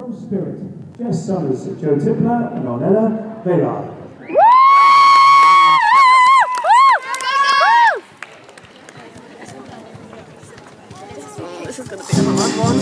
From Spirit, Jess Summers, Joe Tippler, and Ornella Vela. This is going to be a hard one.